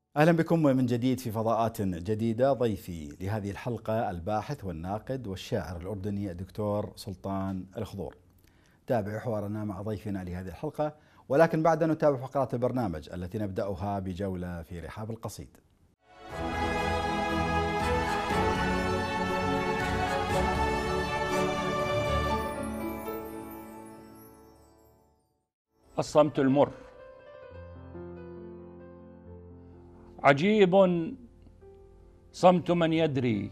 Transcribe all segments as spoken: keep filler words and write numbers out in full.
أهلا بكم من جديد في فضاءات جديدة. ضيفي لهذه الحلقة الباحث والناقد والشاعر الأردني الدكتور سلطان الخضور. تابعوا حوارنا مع ضيفنا لهذه الحلقة، ولكن بعد أن نتابع فقرات البرنامج التي نبدأها بجولة في رحاب القصيد. الصمت المر. عجيب صمت من يدري،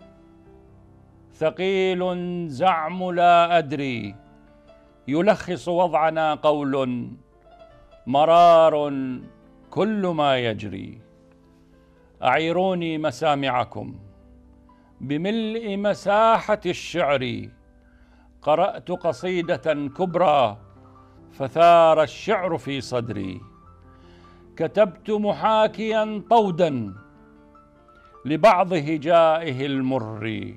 ثقيل زعم لا أدري، يلخص وضعنا قول مرار كل ما يجري. أعيروني مسامعكم بملء مساحة الشعر، قرأت قصيدة كبرى فثار الشعر في صدري، كتبت محاكيا طودا لبعض هجائه المر.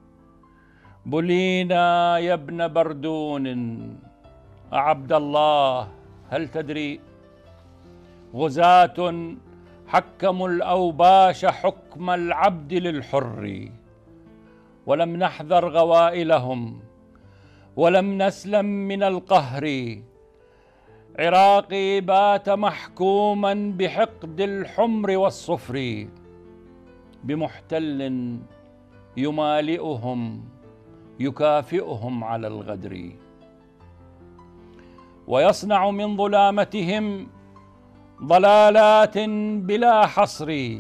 بلينا يا ابن بردون عبد الله هل تدري، غزاة حكموا الأوباش حكم العبد للحر، ولم نحذر غوائلهم ولم نسلم من القهر. عراقي بات محكوما بحقد الحمر والصفر، بمحتل يمالئهم يكافئهم على الغدر، ويصنع من ظلامتهم ضلالات بلا حصر.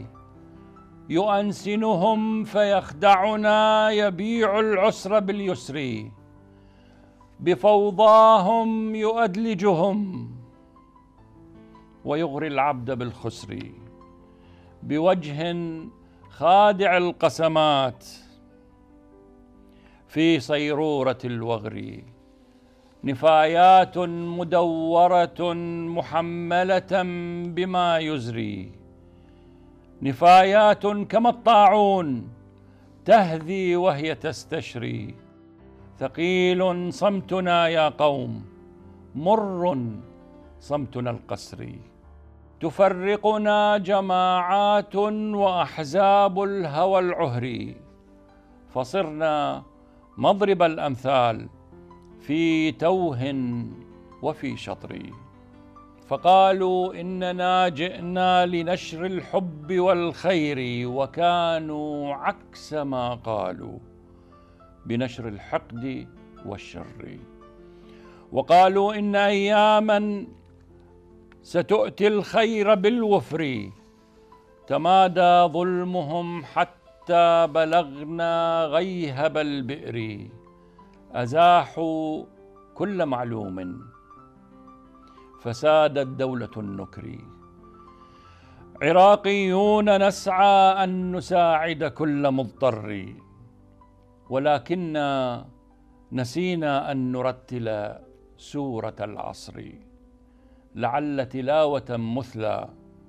يؤنسنهم فيخدعنا، يبيع العسر باليسر، بفوضاهم يؤدلجهم ويغري العبد بالخسر. بوجه خادع القسمات في صيرورة الوغر، نفايات مدورة محملة بما يزري، نفايات كما الطاعون تهذي وهي تستشري. ثقيل صمتنا يا قوم، مر صمتنا القسري، تفرقنا جماعات وأحزاب الهوى العهري، فصرنا مضرب الأمثال في توه وفي شطر. فقالوا إننا جئنا لنشر الحب والخير، وكانوا عكس ما قالوا بنشر الحقد والشر. وقالوا إن أياما ستؤتي الخير بالوفر، تمادى ظلمهم حتى بلغنا غيهب البئر. أزاحوا كل معلوم فسادت دولة النكر. عراقيون نسعى أن نساعد كل مضطر، ولكننا نسينا أن نرتل سورة العصر. لعل تلاوة مثلى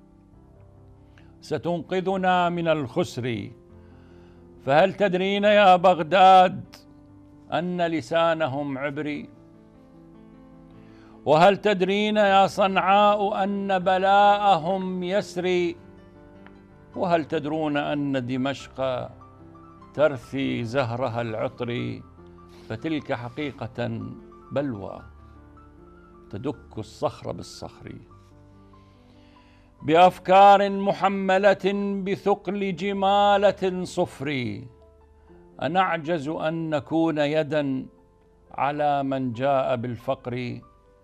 ستنقذنا من الخسر. فهل تدرين يا بغداد أن لسانهم عبري؟ وهل تدرين يا صنعاء أن بلاءهم يسري؟ وهل تدرون أن دمشق ترثي زهرها العطر؟ فتلك حقيقة بلوى تدك الصخر بالصخر. بأفكار محملة بثقل جمالة صفر، أنعجز أن نكون يدا على من جاء بالفقر.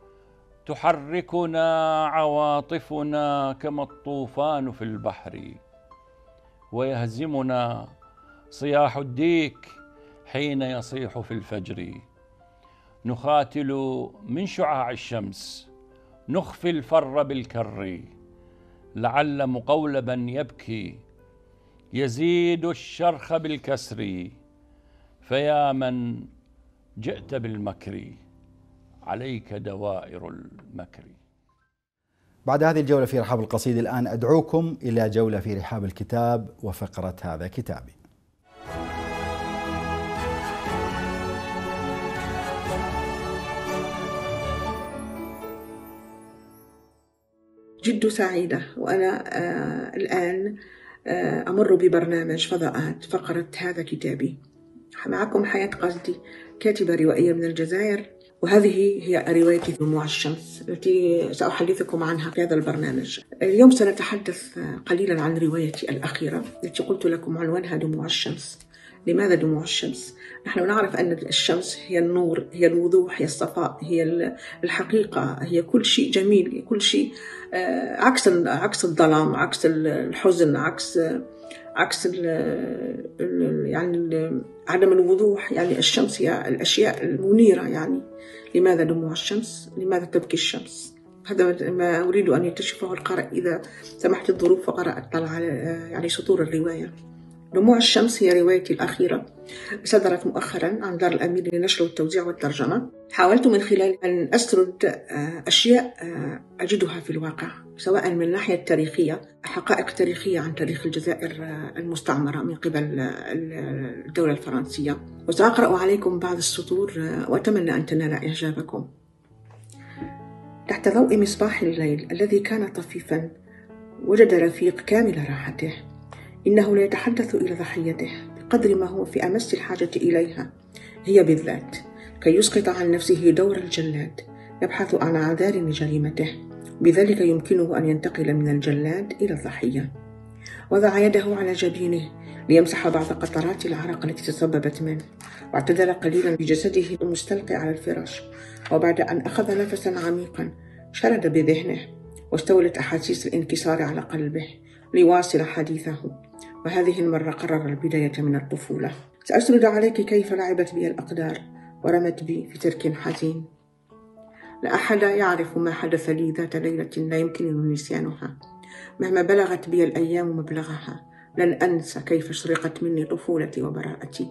تحركنا عواطفنا كما الطوفان في البحر، ويهزمنا صياح الديك حين يصيح في الفجر. نخاتل من شعاع الشمس، نخفي الفر بالكر. لعل مقولبا يبكي يزيد الشرخ بالكسر. فيا من جئت بالمكر، عليك دوائر المكر. بعد هذه الجولة في رحاب القصيد، الآن أدعوكم إلى جولة في رحاب الكتاب وفقرة هذا كتابي. جد سعيدة وأنا آه الآن آه أمر ببرنامج فضاءات فقرة هذا كتابي. معكم حياة قصدي، كاتبة روائية من الجزائر، وهذه هي روايتي دموع الشمس التي سأحدثكم عنها في هذا البرنامج. اليوم سنتحدث قليلا عن روايتي الأخيرة التي قلت لكم عنوانها دموع الشمس. لماذا دموع الشمس؟ نحن نعرف أن الشمس هي النور، هي الوضوح، هي الصفاء، هي الحقيقة، هي كل شيء جميل، كل شيء عكس عكس الظلام، عكس الحزن، عكس عكس ال ال يعني ال عدم الوضوح. يعني الشمس هي الأشياء المنيرة. يعني لماذا دموع الشمس؟ لماذا تبكي الشمس؟ هذا ما أريد أن يكتشفه القارئ إذا سمحت الظروف فقرأ أطلع على يعني سطور الرواية. دموع الشمس هي روايتي الأخيرة، صدرت مؤخرا عن دار الأمير للنشر والتوزيع والترجمة. حاولت من خلال أن أسرد أشياء أجدها في الواقع، سواء من الناحية التاريخية، حقائق تاريخية عن تاريخ الجزائر المستعمرة من قبل الدولة الفرنسية. وسأقرأ عليكم بعض السطور وأتمنى أن تنال إعجابكم. تحت ضوء مصباح الليل الذي كان طفيفا، وجد رفيق كامل راحته. إنه لا يتحدث إلى ضحيته بقدر ما هو في أمس الحاجة إليها هي بالذات، كي يسقط عن نفسه دور الجلاد، يبحث عن عذار لجريمته، بذلك يمكنه أن ينتقل من الجلاد إلى الضحية. وضع يده على جبينه ليمسح بعض قطرات العرق التي تسببت منه، واعتدل قليلا بجسده المستلقي على الفراش. وبعد أن أخذ نفسا عميقا شرد بذهنه، واستولت أحاسيس الانكسار على قلبه ليواصل حديثه. وهذه المرة قرر البداية من الطفولة. سأسرد عليك كيف لعبت بي الأقدار ورمت بي في ترك حزين. لا أحد يعرف ما حدث لي ذات ليلة لا يمكنني نسيانها. مهما بلغت بي الأيام مبلغها لن أنسى كيف شرقت مني طفولتي وبراءتي.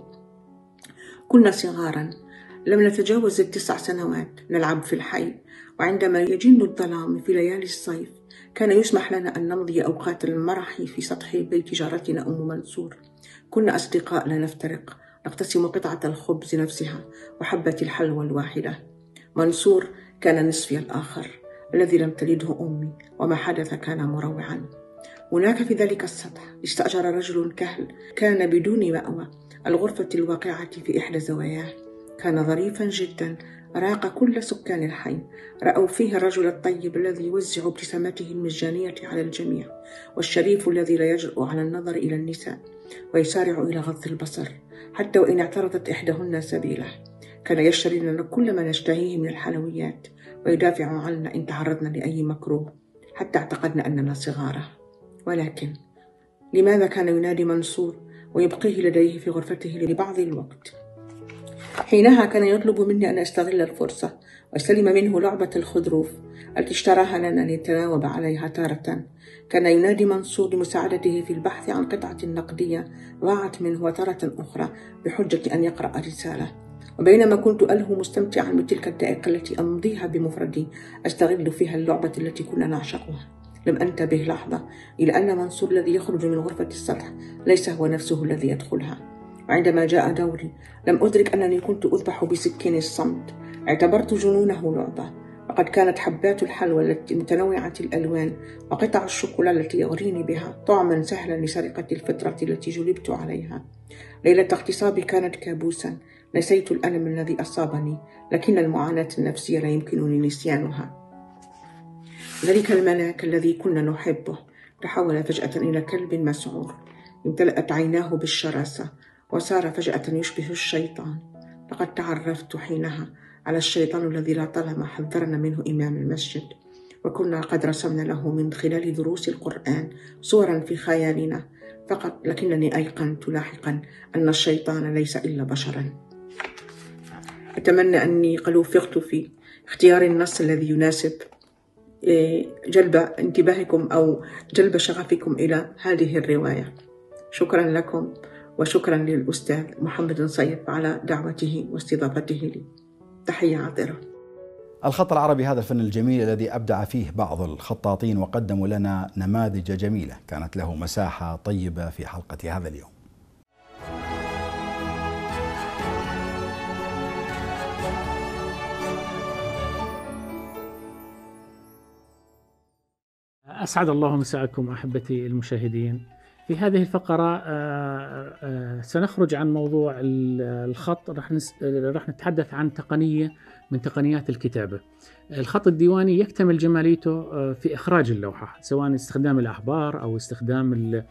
كنا صغارا لم نتجاوز التسع سنوات، نلعب في الحي، وعندما يجن الظلام في ليالي الصيف كان يسمح لنا أن نمضي أوقات المرح في سطح بيت جارتنا أم منصور. كنا أصدقاء لا نفترق، نقتسم قطعة الخبز نفسها وحبة الحلوى الواحدة. منصور كان نصفي الآخر الذي لم تلده أمي، وما حدث كان مروعا. هناك في ذلك السطح استأجر رجل كهل كان بدون مأوى الغرفة الواقعة في إحدى زواياه. كان ظريفا جدا، راق كل سكان الحي. رأوا فيه الرجل الطيب الذي يوزع ابتسامته المجانية على الجميع، والشريف الذي لا يجرؤ على النظر إلى النساء ويسارع إلى غض البصر حتى وإن اعترضت إحداهن سبيله. كان يشتري لنا كل ما نشتهيه من الحلويات ويدافع عنا إن تعرضنا لأي مكروه، حتى اعتقدنا أننا صغاره. ولكن لماذا كان ينادي منصور ويبقيه لديه في غرفته لبعض الوقت؟ حينها كان يطلب مني أن أستغل الفرصة واستلم منه لعبة الخضروف التي اشتراها لنا لنتناوب عليها تارة. كان ينادي منصور لمساعدته في البحث عن قطعة نقدية ضاعت منه وتارة أخرى بحجة أن يقرأ رسالة. وبينما كنت ألهو مستمتعا بتلك الدقائق التي أمضيها بمفردي أستغل فيها اللعبة التي كنا نعشقها، لم أنتبه لحظة إلى أن منصور الذي يخرج من غرفة السطح ليس هو نفسه الذي يدخلها. وعندما جاء دوري لم أدرك أنني كنت أذبح بسكين الصمت. اعتبرت جنونه لعبة، وقد كانت حبات الحلوى المتنوعة الألوان وقطع الشوكولا التي يغريني بها طعما سهلا لسرقة الفطرة التي جلبت عليها. ليلة اغتصابي كانت كابوسا. نسيت الألم الذي أصابني، لكن المعاناة النفسية لا يمكنني نسيانها. ذلك الملاك الذي كنا نحبه تحول فجأة إلى كلب مسعور، امتلأت عيناه بالشراسة وصار فجأة يشبه الشيطان. لقد تعرفت حينها على الشيطان الذي لا طالما حذرنا منه إمام المسجد، وكنا قد رسمنا له من خلال دروس القرآن صورا في خيالنا فقط، لكنني أيقنت لاحقا أن الشيطان ليس إلا بشرا. أتمنى أني قد وفقت في اختيار النص الذي يناسب جلب انتباهكم أو جلب شغفكم إلى هذه الرواية. شكرا لكم، وشكرا للأستاذ محمد نصيف على دعوته واستضافته لي. تحية عطرة. الخط العربي هذا الفن الجميل الذي أبدع فيه بعض الخطاطين وقدموا لنا نماذج جميلة كانت له مساحة طيبة في حلقة هذا اليوم. أسعد الله مساءكم أحبتي المشاهدين. في هذه الفقرة سنخرج عن موضوع الخط، رح رح نتحدث عن تقنية من تقنيات الكتابة. الخط الديواني يكتمل جماليته في إخراج اللوحة، سواء استخدام الأحبار أو استخدام ال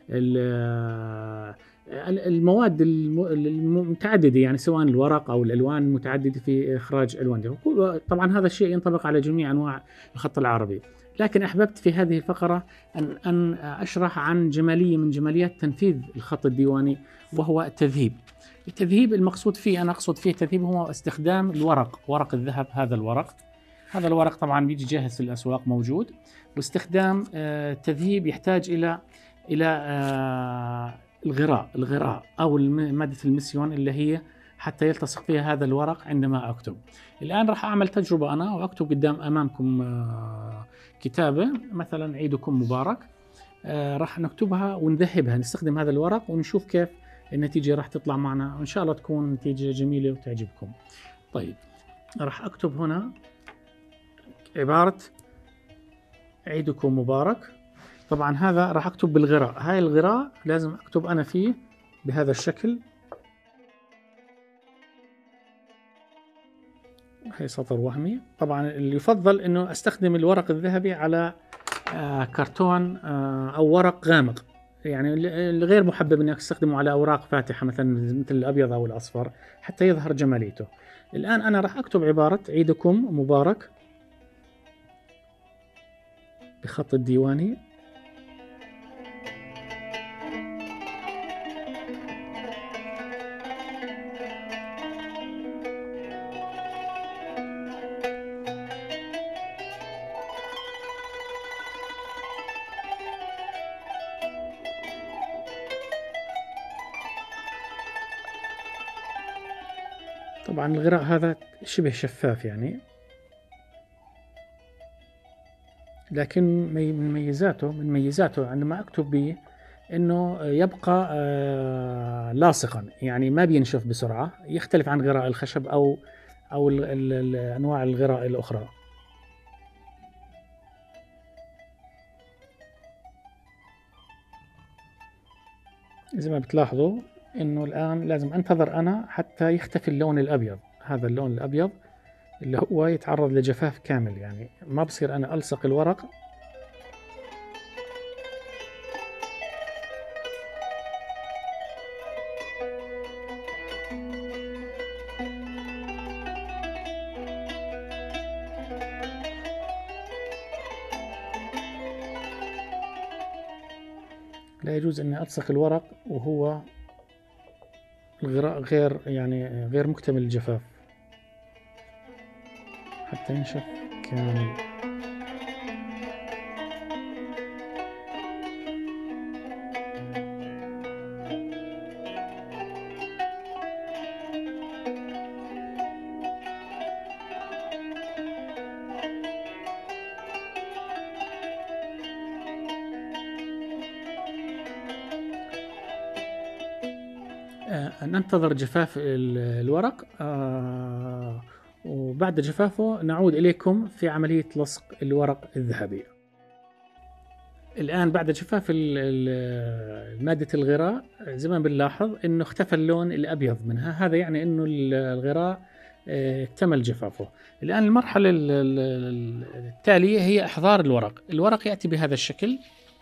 المواد المتعددة، يعني سواء الورق أو الألوان المتعددة في إخراج ألوان. طبعا هذا الشيء ينطبق على جميع أنواع الخط العربي، لكن أحببت في هذه الفقرة أن أن أشرح عن جمالية من جماليات تنفيذ الخط الديواني، وهو التذهيب. التذهيب المقصود فيه، أنا أقصد فيه التذهيب هو استخدام الورق، ورق الذهب. هذا الورق هذا الورق طبعا بيجي جاهز في الأسواق موجود، واستخدام التذهيب يحتاج إلى إلى الغراء الغراء أو مادة المسيون اللي هي حتى يلتصق فيها هذا الورق عندما أكتب. الآن راح أعمل تجربة أنا وأكتب قدام أمامكم كتابة، مثلا عيدكم مبارك. راح نكتبها ونذهبها، نستخدم هذا الورق ونشوف كيف النتيجة راح تطلع معنا، وإن شاء الله تكون نتيجة جميلة وتعجبكم. طيب، راح أكتب هنا عبارة عيدكم مبارك. طبعا هذا راح أكتب بالغراء، هاي الغراء لازم أكتب أنا فيه بهذا الشكل. هي سطر وهمي. طبعا اللي يفضل انه استخدم الورق الذهبي على آه كرتون آه او ورق غامق، يعني الغير محبب انك تستخدمه على اوراق فاتحه مثلا مثل الابيض او الاصفر حتى يظهر جماليته. الان انا راح اكتب عباره عيدكم مبارك بخط الديواني. طبعا الغراء هذا شبه شفاف يعني، لكن من ميزاته من ميزاته عندما اكتب به انه يبقى آه لاصقا، يعني ما بينشف بسرعة، يختلف عن غراء الخشب او او ال ال ال انواع الغراء الاخرى. زي ما بتلاحظوا انه الان لازم انتظر انا حتى يختفي اللون الابيض، هذا اللون الابيض اللي هو يتعرض لجفاف كامل، يعني ما بصير انا الصق الورق لا يجوز اني الصق الورق وهو الغراء غير يعني غير مكتمل الجفاف حتى ينشف كامل. ننتظر جفاف الورق، وبعد جفافه نعود إليكم في عملية لصق الورق الذهبي. الآن بعد جفاف مادة الغراء زي ما بنلاحظ إنه اختفى اللون الأبيض منها، هذا يعني إنه الغراء اكتمل جفافه. الآن المرحلة التالية هي إحضار الورق. الورق يأتي بهذا الشكل،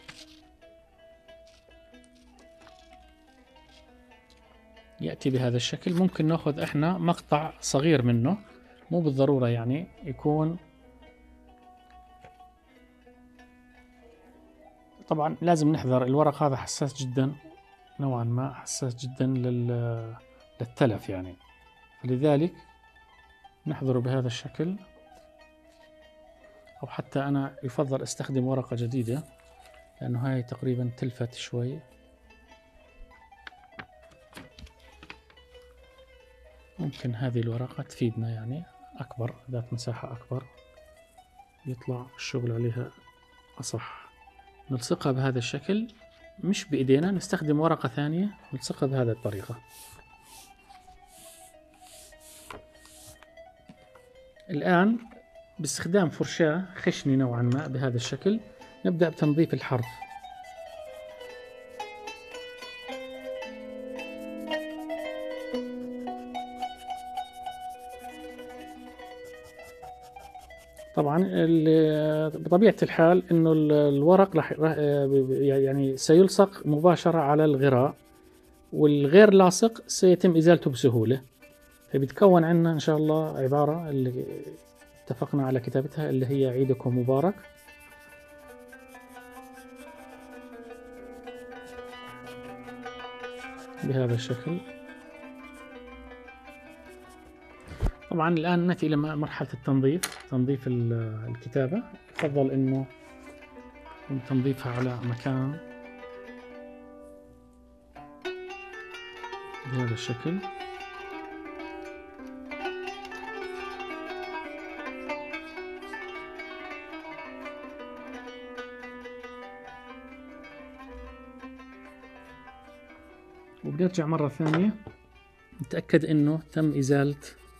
يأتي بهذا الشكل. ممكن نأخذ إحنا مقطع صغير منه، مو بالضرورة يعني يكون، طبعا لازم نحذر الورق هذا حساس جدا، نوعا ما حساس جدا للتلف يعني، فلذلك نحضره بهذا الشكل. أو حتى أنا يفضل استخدم ورقة جديدة لأنه هاي تقريبا تلفت شوي. ممكن هذه الورقة تفيدنا يعني أكبر، ذات مساحة أكبر يطلع الشغل عليها أصح. نلصقها بهذا الشكل، مش بإيدينا، نستخدم ورقة ثانية نلصقها بهذه الطريقة. الآن باستخدام فرشاة خشنة نوعا ما بهذا الشكل نبدأ بتنظيف الحرف. طبعا بطبيعة الحال انه الورق راح يعني سيلصق مباشرة على الغراء، والغير لاصق سيتم ازالته بسهولة، فبيتكون عندنا ان شاء الله عبارة اللي اتفقنا على كتابتها اللي هي عيدكم مبارك. بهذا الشكل. طبعا الآن نأتي إلى مرحلة التنظيف، تنظيف الكتابة. يفضل إنه تنظيفها على مكان بهذا الشكل. وبنرجع مرة ثانية نتأكد إنه تم إزالة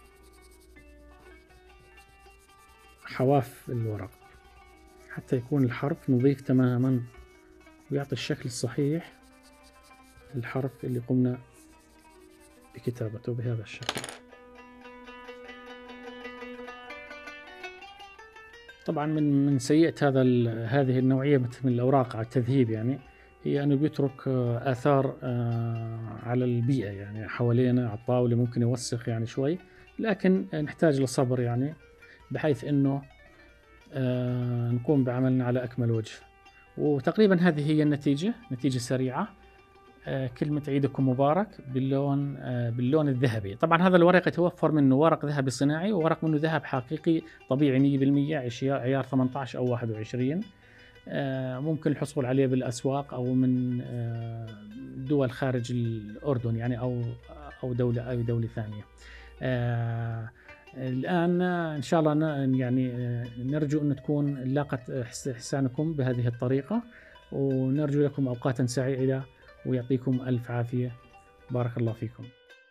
حواف الورق حتى يكون الحرف نظيف تماما ويعطي الشكل الصحيح للحرف اللي قمنا بكتابته بهذا الشكل. طبعا من من سيئة هذا هذه النوعية من الأوراق على التذهيب يعني هي أنه بيترك آثار على البيئة يعني حوالينا على الطاولة، ممكن يوسخ يعني شوي، لكن نحتاج لصبر يعني بحيث أنه آه نقوم بعملنا على أكمل وجه. وتقريبا هذه هي النتيجة، نتيجة سريعة. آه كلمة عيدكم مبارك باللون آه باللون الذهبي. طبعا هذا الورق يتوفر منه ورق ذهبي صناعي وورق منه ذهب حقيقي طبيعي مية بالمية عيار ثمانية عشر أو واحد وعشرين. آه ممكن الحصول عليه بالأسواق أو من آه دول خارج الأردن يعني أو أو دولة أو دولة ثانية. آه الآن إن شاء الله يعني نرجو أن تكون لاقت إحسانكم بهذه الطريقة، ونرجو لكم أوقاتا سعيدة ويعطيكم ألف عافية. بارك الله فيكم.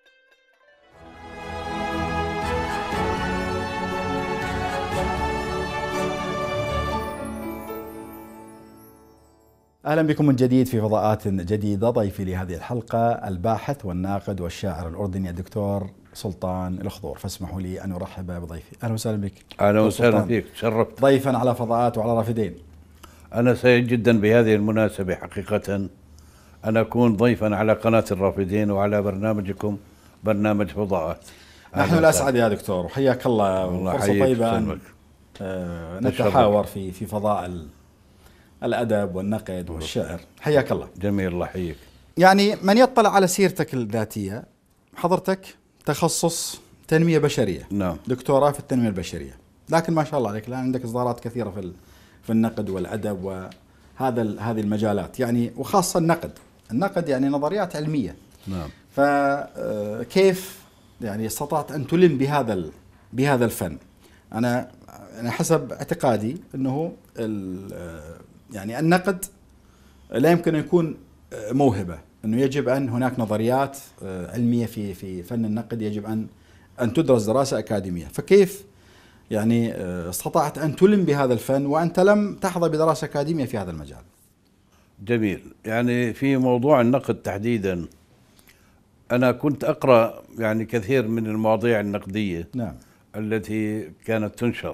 أهلا بكم من جديد في فضاءات جديدة. ضيفي لهذه الحلقة الباحث والناقد والشاعر الأردني الدكتور سلطان الخضور، فاسمحوا لي أن أرحب بضيفي. أهلا وسهلا بك. أهلا وسهلا فيك، تشرفت. ضيفا على فضاءات وعلى رافدين. أنا سعيد جدا بهذه المناسبة حقيقة أن أكون ضيفا على قناة الرافدين وعلى برنامجكم برنامج فضاءات. نحن الأسعد يا دكتور، وحياك الله. فرصة طيبة أن آه نتحاور في في فضاء الأدب والنقد والشعر. حياك الله. جميل، الله يحييك. يعني من يطلع على سيرتك الذاتية، حضرتك تخصص تنمية بشرية. نعم. دكتوراه في التنمية البشرية، لكن ما شاء الله عليك الآن عندك إصدارات كثيرة في في النقد والأدب وهذا هذه المجالات يعني، وخاصة النقد. النقد يعني نظريات علمية. نعم. فكيف يعني استطعت أن تلم بهذا بهذا الفن؟ أنا أنا حسب اعتقادي أنه يعني النقد لا يمكن أن يكون موهبة، أنه يجب أن هناك نظريات علمية في في فن النقد يجب أن أن تدرس دراسة أكاديمية. فكيف يعني استطعت أن تلم بهذا الفن وأنت لم تحظى بدراسة أكاديمية في هذا المجال؟ جميل. يعني في موضوع النقد تحديدا أنا كنت أقرأ يعني كثير من المواضيع النقدية. نعم. التي كانت تنشر،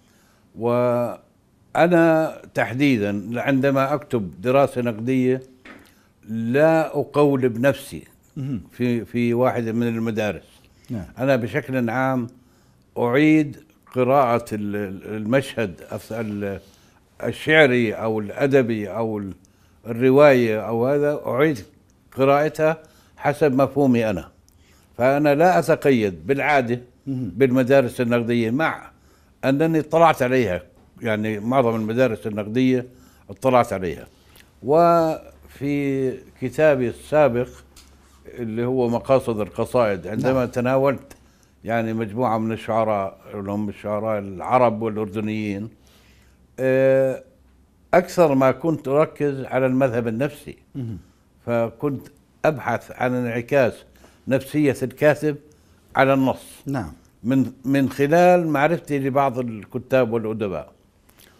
وأنا تحديدا عندما أكتب دراسة نقدية لا أقول بنفسي في في واحدة من المدارس. نعم. أنا بشكل عام أعيد قراءة المشهد الشعري أو الأدبي أو الرواية أو هذا، أعيد قراءتها حسب مفهومي أنا. فأنا لا أتقيد بالعادة بالمدارس النقدية، مع أنني اطلعت عليها، يعني معظم المدارس النقدية اطلعت عليها. وفي كتابي السابق اللي هو مقاصد القصائد، عندما نعم. تناولت يعني مجموعة من الشعراء اللي هم الشعراء العرب والأردنيين، أكثر ما كنت أركز على المذهب النفسي. فكنت أبحث عن انعكاس نفسية الكاتب على النص. نعم. من من خلال معرفتي لبعض الكتاب والأدباء.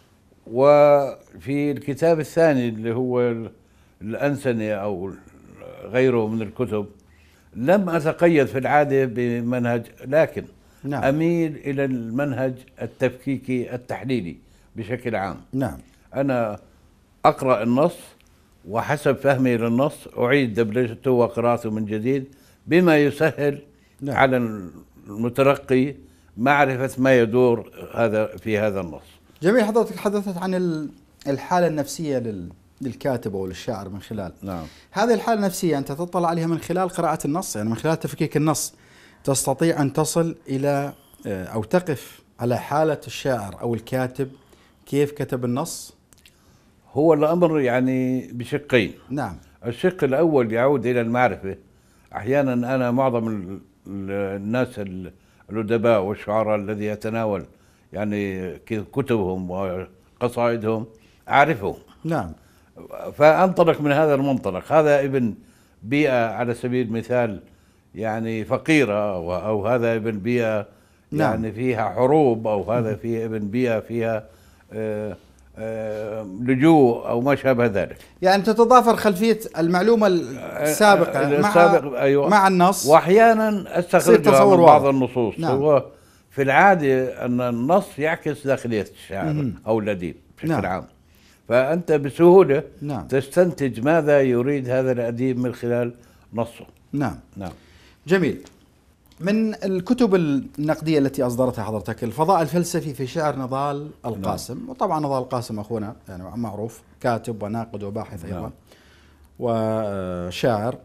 وفي الكتاب الثاني اللي هو الأنسنة أو غيره من الكتب لم أتقيد في العادة بمنهج، لكن نعم. أميل إلى المنهج التفكيكي التحليلي بشكل عام. نعم. أنا أقرأ النص وحسب فهمي للنص أعيد دبلجته وقراءته من جديد بما يسهل نعم. على المتلقي معرفة ما يدور هذا في هذا النص. جميل. حضرتك تحدثت عن الحالة النفسية للكاتب أو للشاعر من خلال نعم. هذه الحالة النفسية أنت تطلع عليها من خلال قراءة النص، يعني من خلال تفكيك النص تستطيع أن تصل إلى أو تقف على حالة الشاعر أو الكاتب كيف كتب النص. هو الأمر يعني بشقين. نعم. الشق الأول يعود إلى المعرفة. أحيانا أنا معظم الناس الأدباء والشعراء الذي يتناول يعني كتبهم وقصائدهم أعرفهم. نعم. فأنطلق من هذا المنطلق. هذا ابن بيئة على سبيل المثال يعني فقيرة، أو هذا ابن بيئة نعم. يعني فيها حروب، أو هذا فيه ابن بيئة فيها آه آه لجوء أو ما شابه ذلك. يعني تتضافر خلفية المعلومة السابقة مع, السابق أيوة. مع النص، وأحيانا أستخرجها من بعض النصوص. نعم. هو في العادة أن النص يعكس داخلية الشاعر مم. أو الأديب بشكل نعم. عام، فأنت بسهولة نعم. تستنتج ماذا يريد هذا الأديب من خلال نصه. نعم. نعم. جميل. من الكتب النقدية التي أصدرتها حضرتك الفضاء الفلسفي في شعر نضال القاسم. نعم. وطبعا نضال القاسم أخونا يعني معروف، كاتب وناقد وباحث أيضا. نعم. وشاعر.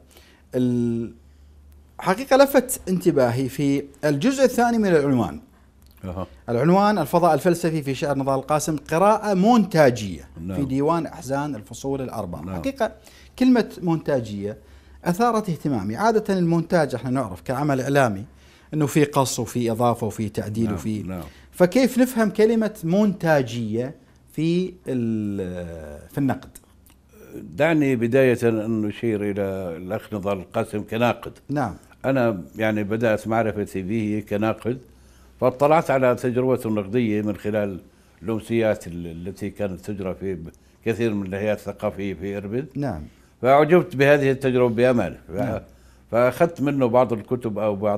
الحقيقة لفت انتباهي في الجزء الثاني من العنوان. أه. العنوان الفضاء الفلسفي في شعر نضال القاسم، قراءة مونتاجية. نعم. في ديوان أحزان الفصول الأربعة. نعم. حقيقة كلمة مونتاجية أثارت اهتمامي. عادة المونتاج احنا نعرف كعمل إعلامي أنه في قص وفي إضافة وفي تعديل. نعم. وفي نعم. فكيف نفهم كلمة مونتاجية في في النقد؟ دعني بداية أن أشير إلى الأخ نضال القاسم كناقد. نعم. أنا يعني بدأت معرفتي به كناقد، فاطلعت على تجربته النقدية من خلال الأمسيات التي كانت تجرى في كثير من الهيئات الثقافية في إربد. نعم. فأعجبت بهذه التجربة بأمانة. نعم. فأخذت منه بعض الكتب أو بعض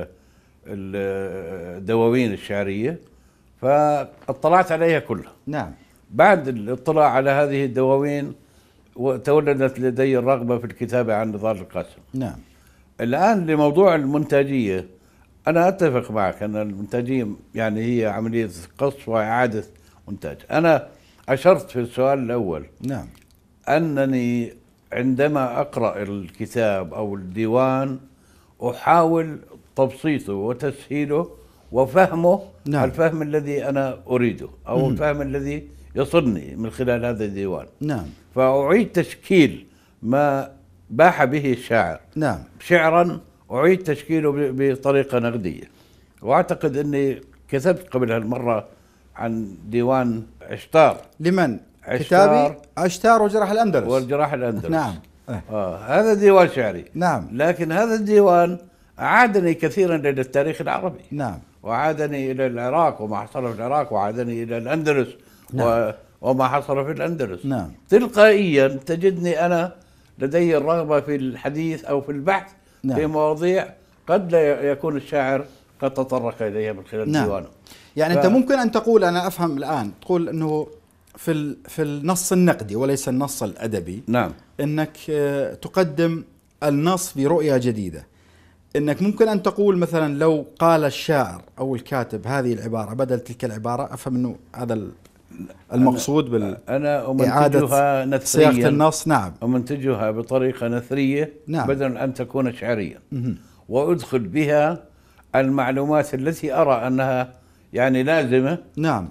الدواوين الشعرية فاطلعت عليها كلها. نعم. بعد الاطلاع على هذه الدواوين تولدت لدي الرغبة في الكتابة عن نضال القاسم. نعم. الآن لموضوع المونتاجية، أنا أتفق معك أن المونتاجية يعني هي عملية قص وإعادة مونتاج. أنا أشرت في السؤال الأول. نعم. أنني عندما أقرأ الكتاب أو الديوان أحاول تبسيطه وتسهيله وفهمه. نعم. الفهم الذي أنا أريده أو مم. الفهم الذي يصلني من خلال هذا الديوان. نعم. فأعيد تشكيل ما باح به الشاعر. نعم. شعرا أعيد تشكيله بطريقة نقدية. وأعتقد أني كتبت قبل هالمرة عن ديوان عشتار. لمن؟ كتابي عشتار وجراح الأندلس. والجراح الأندلس. نعم. آه هذا ديوان شعري. نعم. لكن هذا الديوان أعادني كثيرا إلى التاريخ العربي. نعم. وعادني إلى العراق وما حصل في العراق، وعادني إلى الأندلس. نعم. و... وما حصل في الأندلس. نعم. تلقائيا تجدني أنا لدي الرغبة في الحديث أو في البحث. نعم. في مواضيع قد لا يكون الشاعر قد تطرق إليها من خلال نعم. ديوانه. يعني ف... أنت ممكن أن تقول، أنا أفهم الآن، تقول أنه في في النص النقدي وليس النص الأدبي. نعم. أنك تقدم النص برؤية جديدة. أنك ممكن أن تقول مثلا لو قال الشاعر أو الكاتب هذه العبارة بدل تلك العبارة، أفهم أنه هذا المقصود بال أنا أمنتجها نثريا، صياغة النص. نعم. أمنتجها بطريقة نثرية. نعم. بدل أن تكون شعرية. م- وأدخل بها المعلومات التي أرى أنها يعني لازمة. نعم.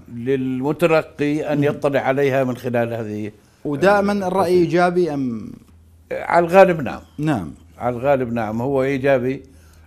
للمتلقي أن يطلع عليها من خلال هذه. ودائما الرأي إيجابي أم؟ على الغالب نعم. نعم. على الغالب نعم، هو إيجابي،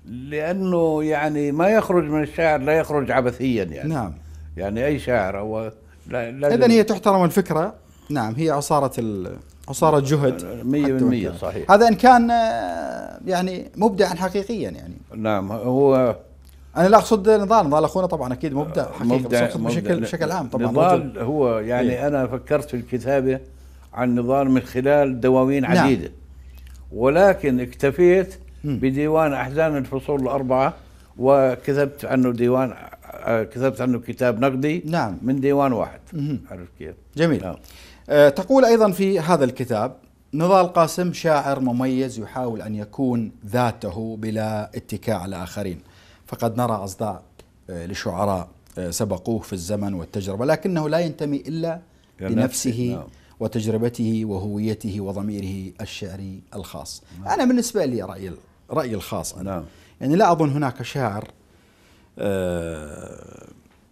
لأنه يعني ما يخرج من الشاعر لا يخرج عبثيا يعني. نعم. يعني أي شاعر هو إذن هي تحترم الفكرة. نعم. هي عصارة عصارة جهد مية بالمية. صحيح. هذا إن كان يعني مبدعا حقيقيا يعني. نعم. هو انا لا اقصد نضال، نضال اخونا طبعا اكيد مبدع حقيقه، مبدع بس بشكل بشكل عام طبعا. نضال هو يعني إيه؟ انا فكرت في الكتابه عن نضال من خلال دواوين نعم. عديده، ولكن اكتفيت بديوان احزان الفصول الاربعه، وكتبت عنه ديوان كتبت عنه كتاب نقدي نعم. من ديوان واحد. عرفت كيف؟ جميل. نعم. أه تقول ايضا في هذا الكتاب: نضال قاسم شاعر مميز يحاول ان يكون ذاته بلا اتكاء على اخرين، فقد نرى اصداء أه لشعراء أه سبقوه في الزمن والتجربه، لكنه لا ينتمي الا لنفسه نعم. وتجربته وهويته وضميره الشعري الخاص. نعم. انا بالنسبه لي رايي رايي الخاص أنا نعم. يعني لا اظن هناك شاعر أه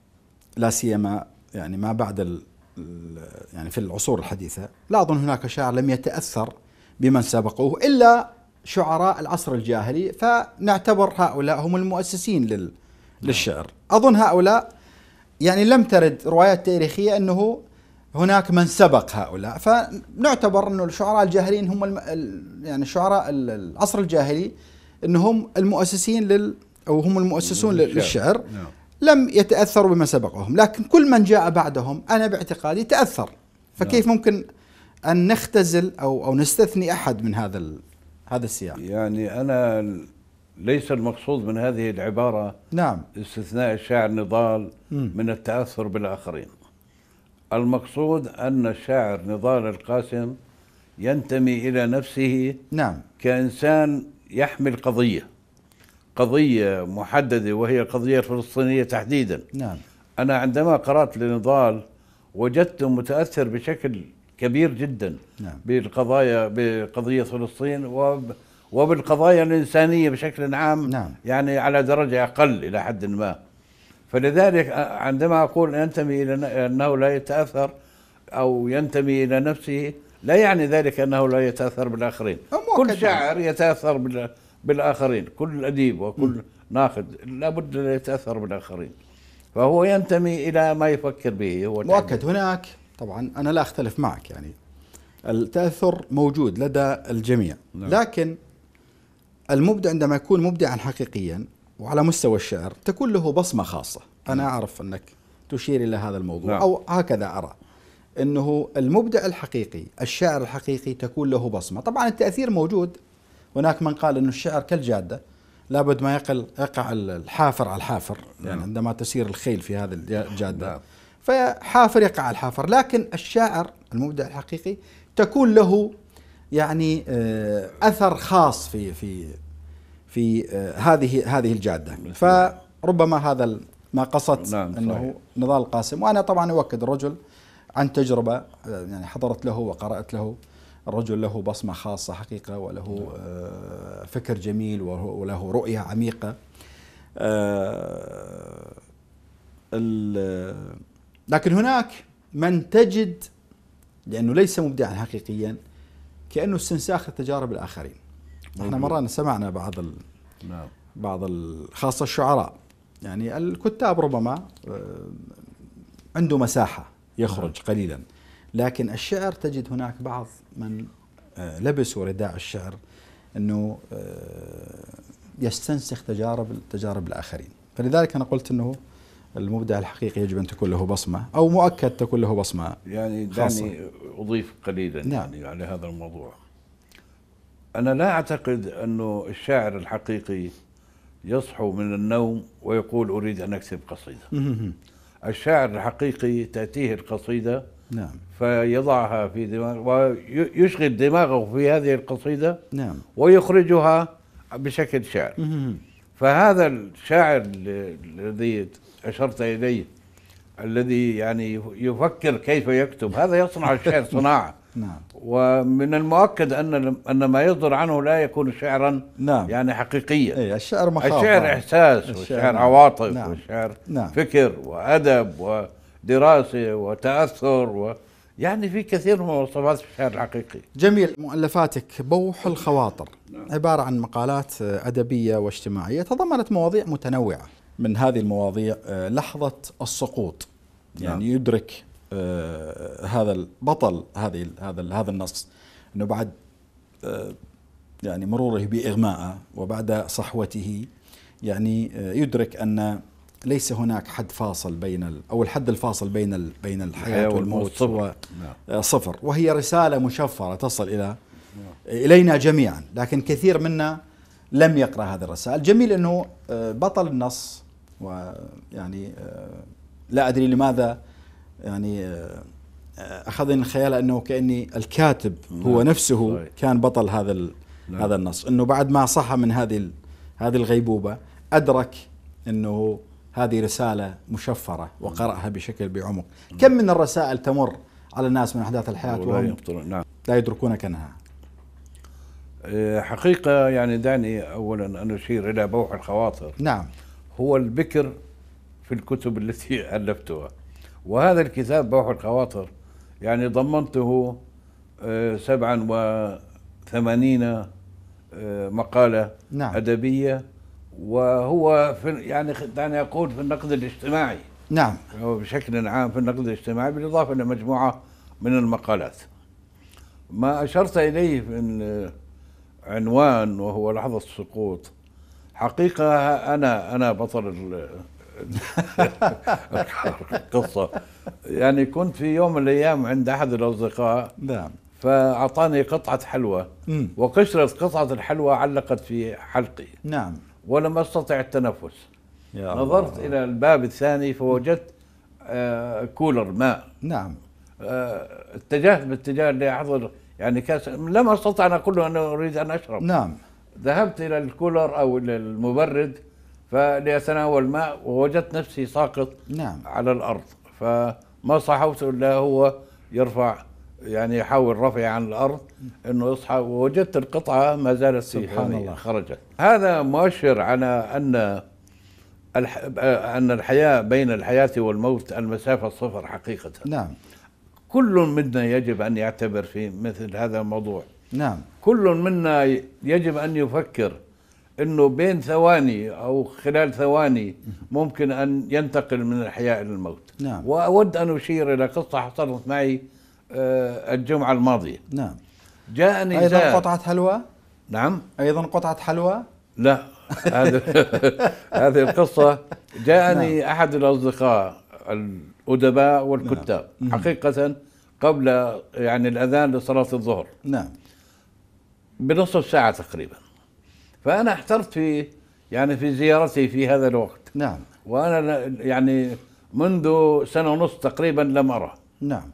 لا سيما يعني ما بعد ال يعني في العصور الحديثة، لا أظن هناك شاعر لم يتأثر بمن سبقوه إلا شعراء العصر الجاهلي، فنعتبر هؤلاء هم المؤسسين لل للشعر. أظن هؤلاء يعني لم ترد روايات تاريخية أنه هناك من سبق هؤلاء، فنعتبر أنه الشعراء الجاهليين هم الم... يعني شعراء العصر الجاهلي أنهم المؤسسين لل أو هم المؤسسون للشعر. نعم. لم يتأثروا بما سبقهم، لكن كل من جاء بعدهم أنا باعتقادي تأثر، فكيف نعم. ممكن أن نختزل أو أو نستثني أحد من هذا هذا السياق؟ يعني أنا ليس المقصود من هذه العبارة نعم استثناء الشاعر نضال م. من التأثر بالآخرين. المقصود أن الشاعر نضال القاسم ينتمي إلى نفسه نعم كإنسان يحمل قضية قضية محددة، وهي القضية الفلسطينية تحديدا. نعم. أنا عندما قرأت لنضال وجدته متأثر بشكل كبير جدا نعم. بالقضايا بقضية فلسطين وب وبالقضايا الإنسانية بشكل عام. نعم. يعني على درجة أقل إلى حد ما. فلذلك عندما أقول ينتمي إلى أنه لا يتأثر أو ينتمي إلى نفسه، لا يعني ذلك أنه لا يتأثر بالآخرين. كل شاعر يتأثر بال بالآخرين، كل أديب وكل م. ناقد لابد أن يتأثر بالآخرين، فهو ينتمي إلى ما يفكر به. هو مؤكد هناك طبعا، أنا لا أختلف معك، يعني التأثر موجود لدى الجميع. نعم. لكن المبدع عندما يكون مبدعا حقيقيا وعلى مستوى الشعر تكون له بصمة خاصة. أنا أعرف أنك تشير إلى هذا الموضوع. نعم. أو هكذا أرى أنه المبدع الحقيقي الشاعر الحقيقي تكون له بصمة. طبعا التأثير موجود، هناك من قال أنه الشعر كالجادة لابد ما يقل يقع الحافر على الحافر. نعم. يعني عندما تسير الخيل في هذا الجادة. نعم. فحافر يقع على الحافر، لكن الشاعر المبدع الحقيقي تكون له يعني أثر خاص في في في هذه هذه الجادة. فربما هذا ما قصدت. نعم. أنه نضال القاسم، وأنا طبعا أؤكد الرجل عن تجربة يعني حضرت له وقرأت له، الرجل له بصمة خاصة حقيقة، وله فكر جميل وله رؤية عميقة. لكن هناك من تجد لأنه ليس مبدعا حقيقيا كأنه استنساخ تجارب الآخرين. احنا مرة سمعنا بعض ال... نعم. بعض ال... خاصة الشعراء، يعني الكتاب ربما عنده مساحة يخرج نعم. قليلا، لكن الشعر تجد هناك بعض من لبسوا رداء الشعر أنه يستنسخ تجارب تجارب الآخرين. فلذلك أنا قلت أنه المبدع الحقيقي يجب أن تكون له بصمة، أو مؤكد تكون له بصمة يعني دعني أضيف قليلا. نعم. يعني على هذا الموضوع، أنا لا أعتقد أنه الشاعر الحقيقي يصحو من النوم ويقول أريد أن أكتب قصيدة. الشاعر الحقيقي تأتيه القصيدة نعم. فيضعها في دماغه ويشغل دماغه في هذه القصيدة نعم. ويخرجها بشكل شعر. فهذا الشاعر الذي أشرت إليه الذي يعني يفكر كيف يكتب، هذا يصنع الشعر صناعة. نعم. ومن المؤكد أن أن ما يصدر عنه لا يكون شعرا نعم. يعني حقيقيا. أي الشعر مخاطر، الشعر إحساس، الشعر والشعر نعم. عواطف نعم. والشعر نعم. فكر وأدب ودراسة وتأثر و يعني في كثير من مواصفات الشعر الحقيقي. جميل. مؤلفاتك بوح الخواطر نعم. عبارة عن مقالات أدبية واجتماعية تضمنت مواضيع متنوعة. من هذه المواضيع لحظة السقوط، يعني نعم. يدرك آه هذا البطل هذه هذا هذا النص انه بعد آه يعني مروره باغماءه وبعد صحوته يعني يدرك أن ليس هناك حد فاصل بين أو الحد الفاصل بين بين الحياة والموت هو صفر، وهي رسالة مشفرة تصل إلى إلينا جميعا، لكن كثير منا لم يقرأ هذه الرسائل. جميل أنه بطل النص، ويعني لا أدري لماذا يعني أخذني الخيال أنه كأني الكاتب هو نفسه كان بطل هذا هذا النص، أنه بعد ما صح من هذه هذه الغيبوبة أدرك أنه هذه رسالة مشفرة وقرأها بشكل بعمق. كم من الرسائل تمر على الناس من أحداث الحياة وهم نعم. لا يدركون كنها. حقيقة يعني دعني أولا أن أشير إلى بوح الخواطر. نعم. هو البكر في الكتب التي ألفتها، وهذا الكتاب بوح الخواطر يعني ضمنته سبعا وثمانين مقالة نعم. أدبية، وهو في يعني دعني أقول في النقد الاجتماعي. نعم. هو بشكل عام في النقد الاجتماعي بالإضافة إلى مجموعة من المقالات. ما أشرت إليه في عنوان وهو لحظة السقوط، حقيقة أنا أنا بطل القصة. يعني كنت في يوم من الأيام عند أحد الأصدقاء نعم، فأعطاني قطعة حلوى وقشرة قطعة الحلوى علقت في حلقي. نعم. ولم أستطع التنفس. نظرت الله. إلى الباب الثاني فوجدت آه كولر ماء. نعم. آه اتجهت باتجاه لأحضر يعني كاس، لم أستطع أن أقول له أنا أريد أن أشرب. نعم. ذهبت إلى الكولر أو إلى المبرد فلأتناول ماء ووجدت نفسي ساقط نعم. على الأرض، فما صحوت إلا هو يرفع يعني يحاول رفعي عن الأرض إنه يصحى، ووجدت القطعة ما زالت سبحان الله خرجت. هذا مؤشر على أن الح... أن الحياة بين الحياة والموت المسافة صفر حقيقة. نعم. كل منا يجب أن يعتبر في مثل هذا الموضوع. نعم. كل منا يجب أن يفكر إنه بين ثواني أو خلال ثواني ممكن أن ينتقل من الحياة إلى الموت. نعم. وأود أن أشير إلى قصة حصلت معي الجمعة الماضية. نعم. جاءني أيضا قطعة حلوى؟ نعم. أيضا قطعة حلوى؟ لا. هذه هذه القصة جاءني نعم. أحد الأصدقاء الأدباء والكتاب نعم. حقيقة قبل يعني الأذان لصلاة الظهر. نعم. بنصف ساعة تقريبا. فأنا احترت في يعني في زيارتي في هذا الوقت. نعم. وأنا يعني منذ سنة ونصف تقريبا لم أره. نعم.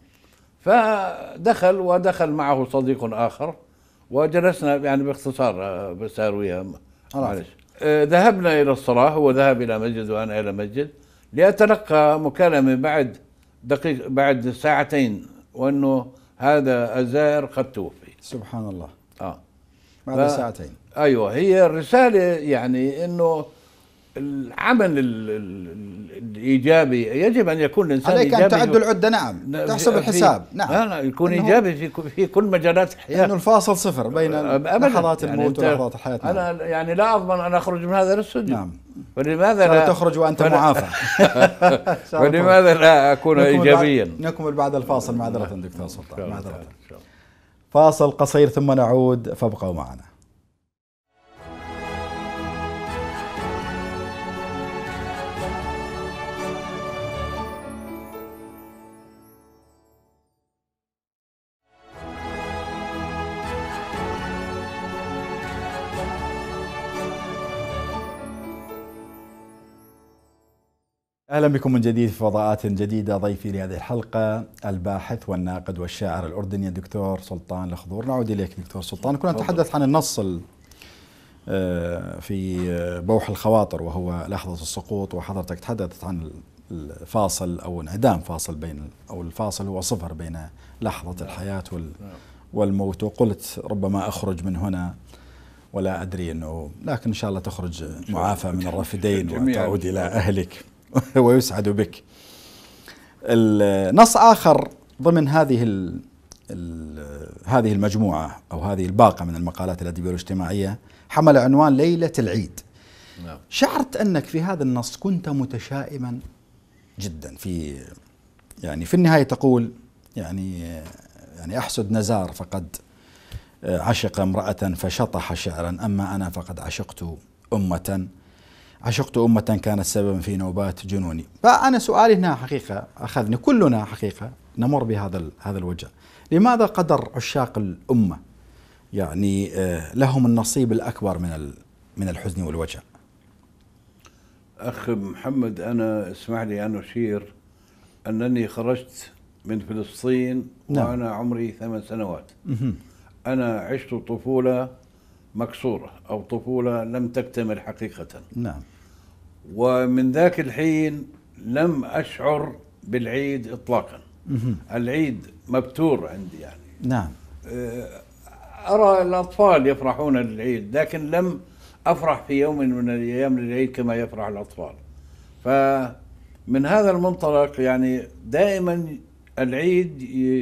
فدخل ودخل معه صديق آخر وجلسنا يعني باختصار بساروية معلش. ذهبنا إلى الصلاة، هو ذهب إلى مسجد وأنا إلى مسجد، لأتلقى مكالمة بعد دقيقة بعد ساعتين وأنه هذا الزائر قد توفي. سبحان الله. آه بعد ف... ساعتين. أيوة، هي الرسالة يعني أنه العمل الإيجابي يجب أن يكون الإنسان عليك إيجابي. أن تعد العدة نعم، تحسب الحساب نعم. لا لا يكون إيجابي في في كل مجالات الحياة. لأنه الفاصل صفر بين لحظات يعني الموت ولحظات الحياة. نعم. أنا يعني لا أضمن أن أخرج من هذا الاستوديو. نعم. فلماذا لا تخرج وأنت معافى؟ فلماذا لا أكون إيجابيا؟ نكمل بعد الفاصل. معذرة دكتور سلطان، معذرة. فاصل قصير ثم نعود، فابقوا معنا. أهلا بكم من جديد في فضاءات جديدة. ضيفي لهذه الحلقة الباحث والناقد والشاعر الأردني الدكتور سلطان الخضور. نعود إليك دكتور سلطان. كنا نتحدث عن النص في بوح الخواطر وهو لحظة السقوط، وحضرتك تحدثت عن الفاصل أو انعدام فاصل بين أو الفاصل هو صفر بين لحظة الحياة والموت، وقلت ربما أخرج من هنا ولا أدري أنه، لكن إن شاء الله تخرج معافى من الرافدين وتعود إلى أهلك ويسعد بك. النص آخر ضمن هذه ال ال هذه المجموعة أو هذه الباقة من المقالات الأدبية والاجتماعية حمل عنوان ليلة العيد. نعم. شعرت أنك في هذا النص كنت متشائما جدا. في يعني في النهاية تقول يعني يعني أحسد نزار فقد عشق امرأة فشطح شعرا، أما أنا فقد عشقت أمة عشقت أمة كانت سببا في نوبات جنوني. فأنا سؤالي هنا حقيقة أخذني، كلنا حقيقة نمر بهذا هذا الوجع. لماذا قدر عشاق الأمة يعني لهم النصيب الأكبر من من الحزن والوجع؟ أخ محمد، أنا اسمح لي أن أشير أنني خرجت من فلسطين نعم. وأنا عمري ثمان سنوات. أنا عشت طفولة مكسورة أو طفولة لم تكتمل حقيقة. نعم. ومن ذاك الحين لم أشعر بالعيد إطلاقا. العيد مبتور عندي يعني. نعم. أرى الأطفال يفرحون للعيد، لكن لم أفرح في يوم من الأيام للعيد كما يفرح الأطفال. فمن هذا المنطلق يعني دائما العيد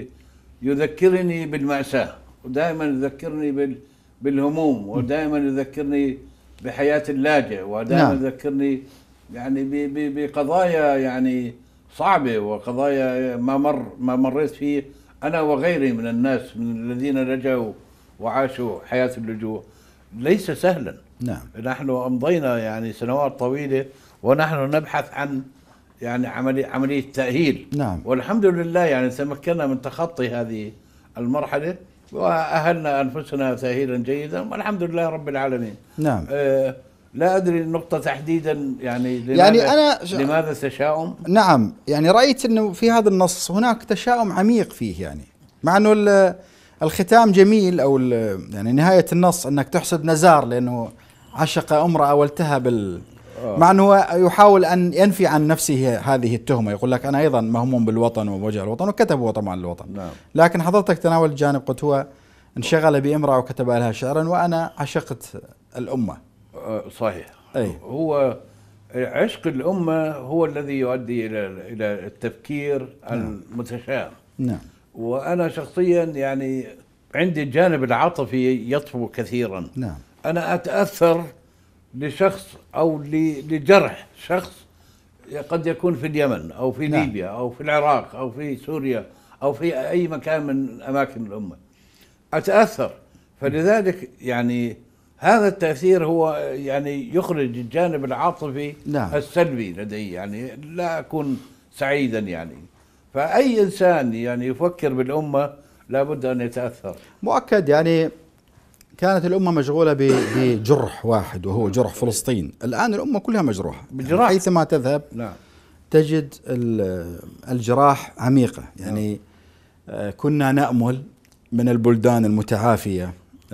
يذكرني بالمأساة، ودائما يذكرني بالهموم، ودائما يذكرني بحياة اللاجئ، ودائما نعم. يذكرني يعني بقضايا يعني صعبة، وقضايا ما مر ما مريت فيه أنا وغيري من الناس من الذين لجأوا وعاشوا حياة اللجوء. ليس سهلا. نعم. نحن أمضينا يعني سنوات طويلة ونحن نبحث عن يعني عملية عملية تأهيل. نعم. والحمد لله يعني تمكنا من تخطي هذه المرحلة وأهلنا أنفسنا تأهيلا جيدا والحمد لله رب العالمين. نعم. آه لا أدري النقطة تحديدا يعني لماذا يعني أنا لماذا تشاؤم؟ نعم، يعني رأيت أنه في هذا النص هناك تشاؤم عميق فيه، يعني مع أنه الختام جميل أو يعني نهاية النص أنك تحسب نزار لأنه عشق امرأة والتهى بال آه. مع أنه يحاول أن ينفي عن نفسه هذه التهمة، يقول لك أنا أيضا مهموم بالوطن ووجه الوطن، وكتب هو طبعا الوطن. نعم. لكن حضرتك تناول الجانب، قلت هو انشغل بامرأة وكتب لها شعرا وأنا عشقت الأمة. آه صحيح. أي. هو عشق الأمة هو الذي يؤدي إلى إلى التفكير نعم. المتشائم. نعم. وأنا شخصيا يعني عندي الجانب العاطفي يطفو كثيرا. نعم. أنا أتأثر لشخص أو لجرح شخص قد يكون في اليمن أو في نعم. ليبيا أو في العراق أو في سوريا أو في أي مكان من أماكن الأمة، أتأثر. فلذلك يعني هذا التأثير هو يعني يخرج الجانب العاطفي نعم. السلبي لدي، يعني لا أكون سعيدا يعني. فأي إنسان يعني يفكر بالأمة لابد أن يتأثر. مؤكد. يعني كانت الأمة مشغولة بجرح واحد وهو جرح فلسطين، الآن الأمة كلها مجروحة يعني حيثما تذهب نعم. تجد الجراح عميقة. يعني نعم. كنا نأمل من البلدان المتعافية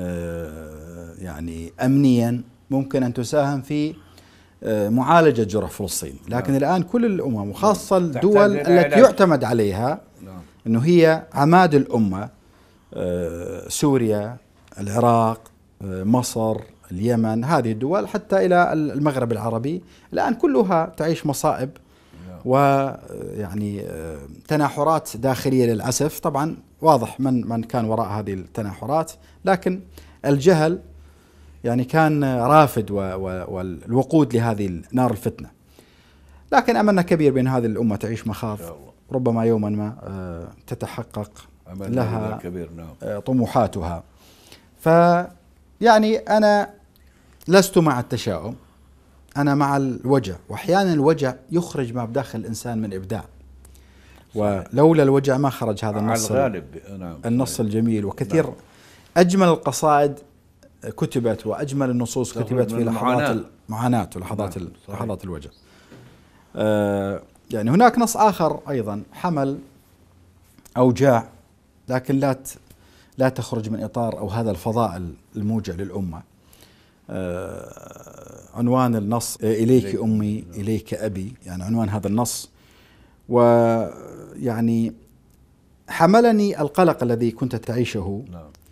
يعني أمنيا ممكن أن تساهم في معالجة جرح فلسطين، لكن نعم. الآن كل الأمم وخاصة الدول التي يعتمد عليها نعم. أنه هي عماد الأمة، سوريا، العراق، مصر، اليمن، هذه الدول حتى إلى المغرب العربي الآن كلها تعيش مصائب ويعني تناحرات داخلية للأسف. طبعا واضح من من كان وراء هذه التناحرات، لكن الجهل يعني كان رافد والوقود لهذه نار الفتنة. لكن أملنا كبير بأن هذه الأمة تعيش مخاض، ربما يوما ما تتحقق لها طموحاتها. فيعني أنا لست مع التشاؤم، أنا مع الوجع، وأحيانا الوجع يخرج ما بداخل الإنسان من إبداع، ولولا الوجع ما خرج هذا النص النص الجميل. وكثير نعم. أجمل القصائد كتبت وأجمل النصوص كتبت في لحظات المعاناة ولحظات نعم. لحظات الوجع. آه يعني هناك نص آخر أيضا حمل أوجاع، لكن لا لا تخرج من إطار أو هذا الفضاء الموجع للأمة. آه عنوان النص إليك أمي إليك أبي، يعني عنوان هذا النص. ويعني حملني القلق الذي كنت تعيشه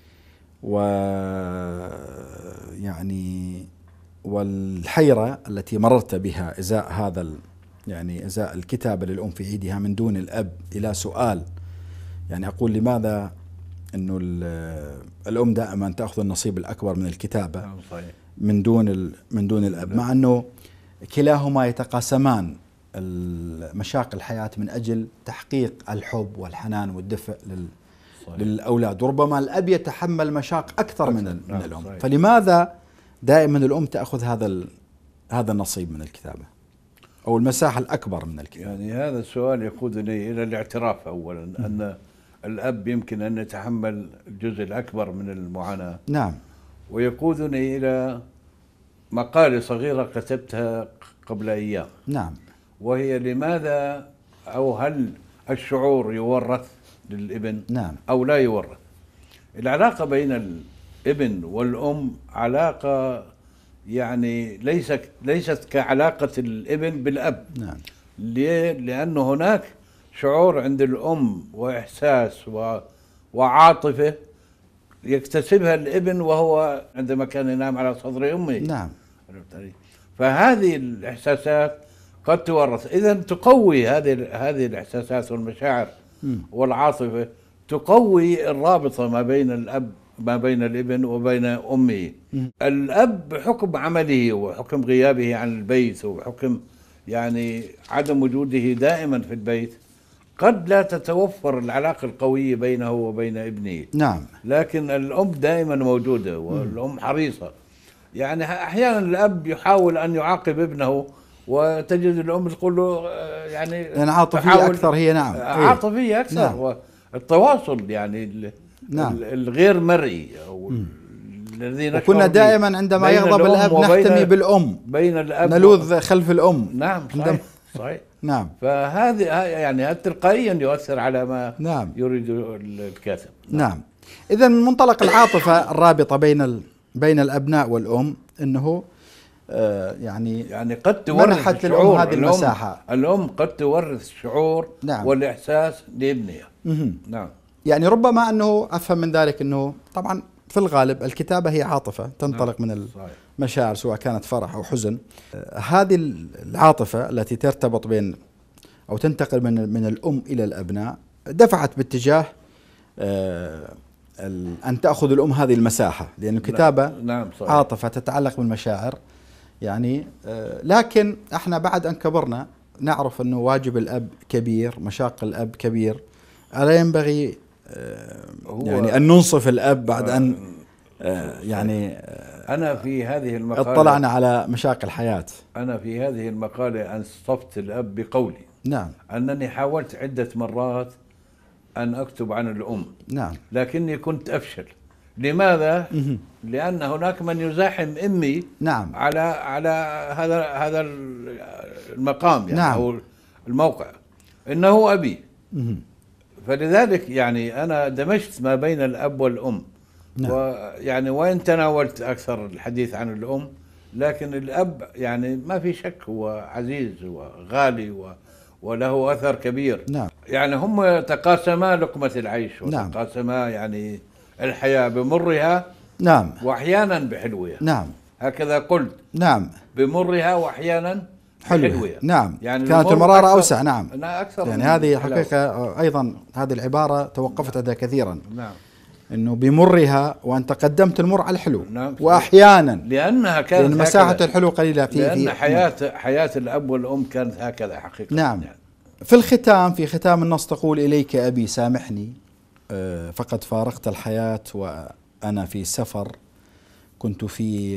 ويعني والحيرة التي مررت بها إزاء هذا يعني إزاء الكتابة للأم في عيدها من دون الأب، إلى سؤال يعني أقول لماذا أنه الأم دائما تأخذ النصيب الأكبر من الكتابة من دون من دون الأب، مع أنه كلاهما يتقاسمان مشاق الحياة من أجل تحقيق الحب والحنان والدفء لل للأولاد. وربما الأب يتحمل مشاق أكثر من من الأم. فلماذا دائما الأم تأخذ هذا هذا النصيب من الكتابة أو المساحة الأكبر من الكتابة؟ يعني هذا السؤال يقودني إلى الاعتراف أولا أن الأب يمكن أن يتحمل الجزء الأكبر من المعاناة. نعم. ويقودني إلى مقالة صغيرة كتبتها قبل أيام. نعم. وهي لماذا أو هل الشعور يورث للابن نعم. أو لا يورث؟ العلاقة بين الابن والأم علاقة يعني ليست ليست كعلاقة الابن بالأب. نعم. ليه؟ لأن هناك شعور عند الأم وإحساس و... وعاطفة يكتسبها الابن وهو عندما كان ينام على صدر أمه. نعم. فهذه الإحساسات قد تورث، إذا تقوي هذه هذه الإحساسات والمشاعر م. والعاطفة، تقوي الرابطة ما بين الأب ما بين الابن وبين أمه. م. الأب بحكم عمله وحكم غيابه عن البيت وحكم يعني عدم وجوده دائما في البيت قد لا تتوفر العلاقة القوية بينه وبين ابنه. نعم. لكن الأم دائما موجودة والأم حريصة. يعني أحيانا الأب يحاول أن يعاقب ابنه وتجد الأم تقول له يعني يعني عاطفية أكثر هي. نعم. عاطفية أكثر. نعم. والتواصل يعني نعم. الغير مرئي أو الذي وكنا دائما عندما يغضب الأب نحتمي بالأم، بين الأب نلوذ خلف الأم. نعم صحيح. صحيح. نعم. فهذه يعني تلقائيا يؤثر على ما نعم. يريد الكاتب. نعم. إذا من منطلق العاطفة الرابطة بين ال... بين الأبناء والأم أنه آه يعني يعني قد تورث منحت للأم هذه المساحة. الأم قد تورث الشعور. نعم. والإحساس لابنها. نعم. يعني ربما أنه أفهم من ذلك أنه طبعا في الغالب الكتابة هي عاطفة تنطلق نعم. من المشاعر سواء كانت فرح أو حزن. آه هذه العاطفة التي ترتبط بين أو تنتقل من من الأم إلى الأبناء دفعت باتجاه آه أن تأخذ الأم هذه المساحة، لأن الكتابة نعم صحيح. عاطفة تتعلق بالمشاعر يعني. آه لكن احنا بعد أن كبرنا نعرف أنه واجب الأب كبير، مشاق الأب كبير، ألا ينبغي آه يعني أن ننصف الأب بعد أن آه يعني آه أنا في هذه المقالة اطلعنا على مشاق الحياة. أنا في هذه المقالة أنصفت الأب بقولي. نعم. أنني حاولت عدة مرات أن أكتب عن الأم. نعم. لكني كنت أفشل. لماذا؟ لأن هناك من يزاحم أمي. نعم. على على هذا هذا المقام يعني. نعم. أو الموقع إنه أبي. فلذلك يعني أنا دمجت ما بين الأب والأم. نعم. ويعني وإن تناولت أكثر الحديث عن الأم، لكن الأب يعني ما في شك هو عزيز وغالي و وله أثر كبير. نعم. يعني هم تقاسما لقمة العيش وتقاسما نعم. يعني الحياة بمرها. نعم. وأحيانا بحلوها. نعم. هكذا قلت. نعم. بمرها وأحيانا حلوها. حلوها. نعم. يعني كانت المرارة أكثر أوسع. نعم. أكثر يعني هذه حقيقة أيضا هذه العبارة توقفت عندها كثيرا. نعم. إنه بمرها وأنت قدمت المر على الحلو. نعم. وأحيانا لأنها كانت لأن مساحة الحلو قليلة في لأن في حياة حياة الأب والأم كانت هكذا حقيقة. نعم. يعني. في الختام في ختام النص تقول: إليك أبي سامحني فقد فارقت الحياة وأنا في سفر، كنت في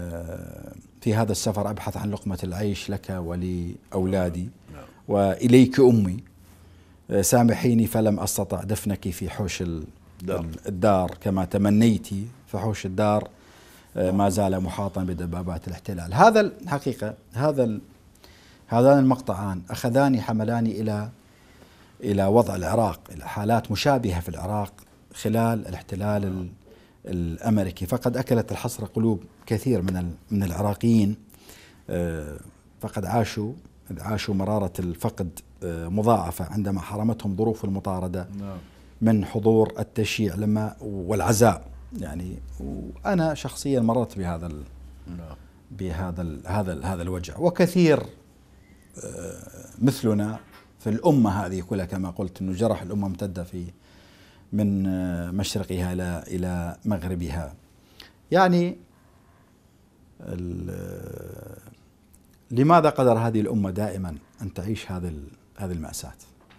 في هذا السفر أبحث عن لقمة العيش لك ولأولادي. وإليك أمي سامحيني فلم أستطع دفنك في حوش الدار كما تمنيت، فحوش الدار ما زال محاطا بدبابات الاحتلال. هذا الحقيقة هذا هذان المقطعان أخذاني حملاني إلى إلى وضع العراق، إلى حالات مشابهة في العراق خلال الاحتلال الأمريكي. فقد أكلت الحسرة قلوب كثير من من العراقيين، فقد عاشوا عاشوا مرارة الفقد مضاعفة عندما حرمتهم ظروف المطاردة من حضور التشييع لما والعزاء. يعني وأنا شخصيا مررت بهذا بهذا هذا هذا الوجع، وكثير مثلنا في الأمة هذه كلها كما قلت أنه جرح الأمة امتد في من مشرقها إلى إلى مغربها. يعني لماذا قدر هذه الأمة دائما أن تعيش هذه هذه المأساة؟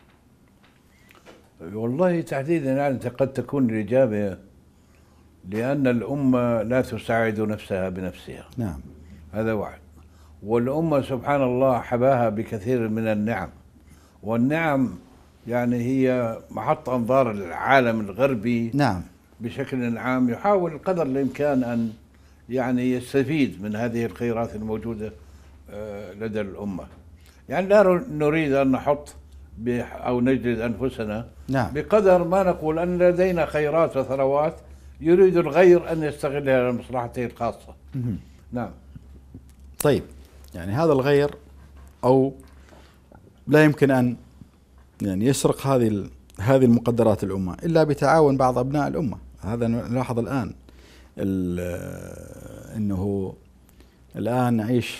والله تحديدا يعني قد تكون الإجابة لأن الأمة لا تساعد نفسها بنفسها. نعم. هذا واحد. والأمة سبحان الله حباها بكثير من النعم، والنعم يعني هي محط أنظار العالم الغربي نعم بشكل عام، يحاول قدر الإمكان أن يعني يستفيد من هذه الخيرات الموجودة لدى الأمة. يعني لا نريد أن نحط أو نجلد أنفسنا نعم. بقدر ما نقول أن لدينا خيرات وثروات يريد الغير أن يستغلها لمصلحته الخاصة. نعم. طيب، يعني هذا الغير أو لا يمكن أن يعني يسرق هذه هذه المقدرات الأمة إلا بتعاون بعض أبناء الأمة. هذا نلاحظ الآن أنه الآن نعيش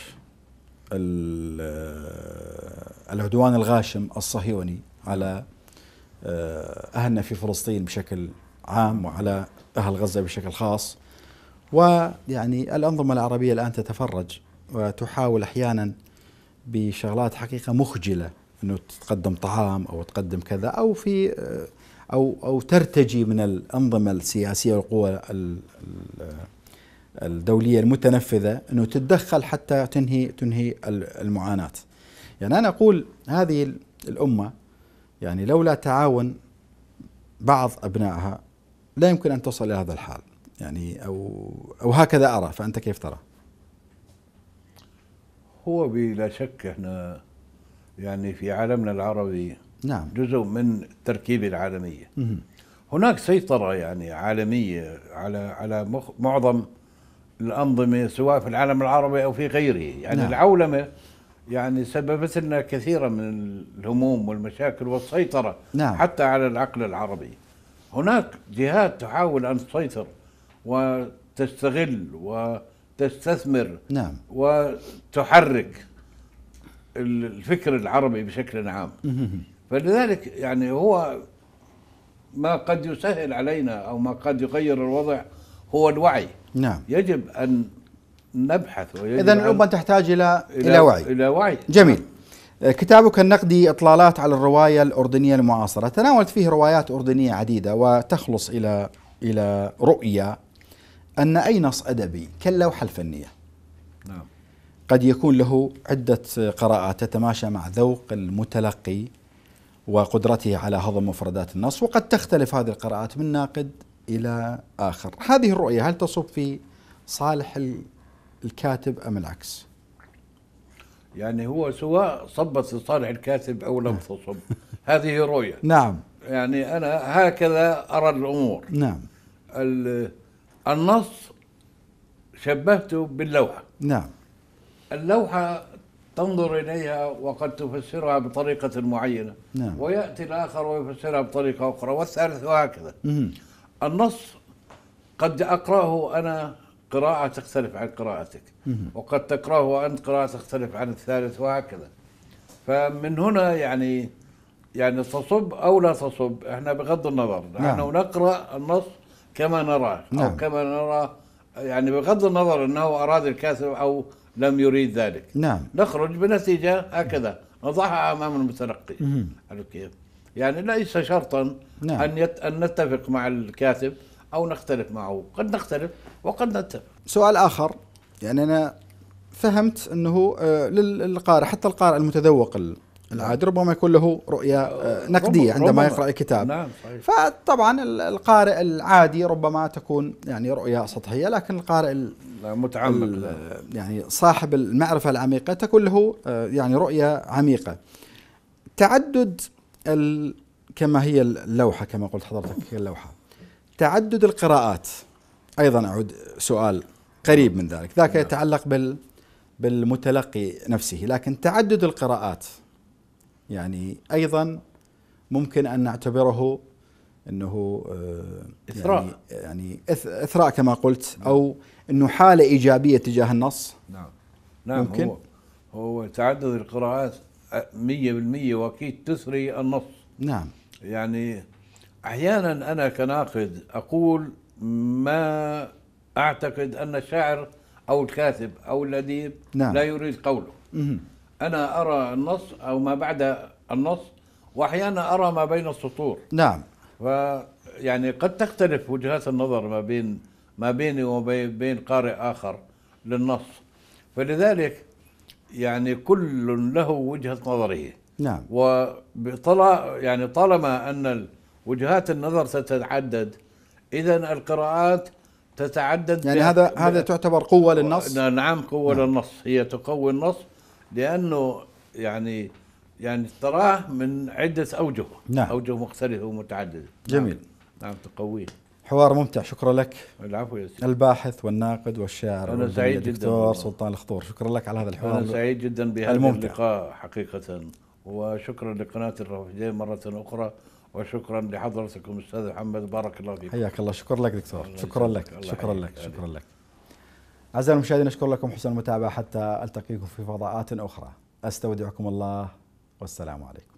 العدوان الغاشم الصهيوني على أهلنا في فلسطين بشكل عام وعلى أهل غزة بشكل خاص، ويعني الأنظمة العربية الآن تتفرج وتحاول أحيانا بشغلات حقيقة مخجلة أنه تقدم طعام أو تقدم كذا أو في أو أو ترتجي من الأنظمة السياسية والقوى الدولية المتنفذة أنه تتدخل حتى تنهي تنهي المعاناة. يعني أنا أقول هذه الأمة يعني لولا تعاون بعض أبنائها لا يمكن أن تصل إلى هذا الحال، يعني أو أو هكذا أرى. فأنت كيف ترى؟ هو بلا شك احنا يعني في عالمنا العربي نعم جزء من التركيبة العالمية. هناك سيطرة يعني عالمية على على معظم الأنظمة سواء في العالم العربي أو في غيره. يعني نعم. العولمة يعني سببت لنا كثيرا من الهموم والمشاكل والسيطرة نعم. حتى على العقل العربي. هناك جهات تحاول أن تسيطر وتستغل وتستثمر نعم. وتحرك الفكر العربي بشكل عام. فلذلك يعني هو ما قد يسهل علينا أو ما قد يغير الوضع هو الوعي. نعم. يجب أن نبحث. إذن الأمة تحتاج إلى إلى وعي. إلى وعي. جميل. كتابك النقدي إطلالات على الرواية الأردنية المعاصرة تناولت فيه روايات أردنية عديدة وتخلص إلى إلى رؤية أن أي نص أدبي كاللوحة الفنية نعم. قد يكون له عدة قراءات تتماشى مع ذوق المتلقي وقدرته على هضم مفردات النص، وقد تختلف هذه القراءات من ناقد إلى آخر. هذه الرؤية هل تصب في صالح الكاتب أم العكس؟ يعني هو سواء صبت لصالح الكاتب أو لم تصب هذه رؤية. نعم. يعني أنا هكذا أرى الأمور. نعم. النص شبهته باللوحة. نعم. اللوحة تنظر إليها وقد تفسرها بطريقة معينة. نعم. ويأتي الآخر ويفسرها بطريقة أخرى والثالث وهكذا. مم. النص قد أقرأه أنا قراءة تختلف عن قراءتك، مم. وقد تقرأه أنت قراءة تختلف عن الثالث وهكذا. فمن هنا يعني يعني تصب أو لا تصب احنا بغض النظر نحن نعم. نقرأ النص كما نراه. نعم. أو كما نرى يعني بغض النظر أنه أراد الكاتب أو لم يريد ذلك. نعم. نخرج بنتيجة هكذا نضعها أمام المتلقي. كيف؟ يعني ليس شرطا نعم. أن يت... أن نتفق مع الكاتب أو نختلف معه، قد نختلف وقد نتفق. سؤال آخر، يعني أنا فهمت أنه للقارئ حتى القارئ المتذوق العادي ربما يكون له رؤية نقدية عندما يقرأ الكتاب. نعم صحيح. فطبعا القارئ العادي ربما تكون يعني رؤية سطحية، لكن القارئ متعمق يعني صاحب المعرفة العميقة تكون له يعني رؤية عميقة. تعدد ال... كما هي اللوحة كما قلت حضرتك اللوحة، تعدد القراءات أيضا أعود سؤال قريب من ذلك، ذاك يتعلق بال بالمتلقي نفسه، لكن تعدد القراءات يعني أيضا ممكن أن نعتبره أنه إثراء، يعني, يعني إثراء كما قلت، أو أنه حالة إيجابية تجاه النص. نعم نعم ممكن. هو, هو تعدد القراءات مية بالمية وأكيد تثري النص. نعم. يعني أحيانا أنا كناقد أقول ما أعتقد أن الشاعر أو الكاتب أو الأديب نعم. لا يريد قوله. مم. أنا أرى النص أو ما بعد النص، وأحيانا أرى ما بين السطور. نعم. فيعني قد تختلف وجهات النظر ما بين ما بيني وبين قارئ آخر للنص. فلذلك يعني كل له وجهة نظره. نعم. وطلع يعني طالما أن وجهات النظر تتعدد، إذا القراءات تتعدد. يعني هذا هذا تعتبر قوة للنص. نعم، قوة نعم. للنص، هي تقوي النص لأنه يعني يعني تراه من عدة أوجه. نعم. أوجه مختلفة ومتعددة. جميل. نعم, نعم تقويه. حوار ممتع، شكرا لك. العفو يا سيدي. الباحث والناقد والشاعر أنا سعيد جدا الدكتور سلطان الخضور، شكرا لك على هذا الحوار. أنا سعيد جدا بهذا الممتع. اللقاء حقيقة، وشكرا لقناة الرافدين مرة أخرى، وشكرا لحضرتكم أستاذ محمد، بارك الله فيك. حياك الله، شكرا لك دكتور. شكرا لك شكرا لك شكرا لك. أعزائي المشاهدين، أشكر لكم حسن المتابعة حتى ألتقيكم في فضاءات أخرى. أستودعكم الله والسلام عليكم.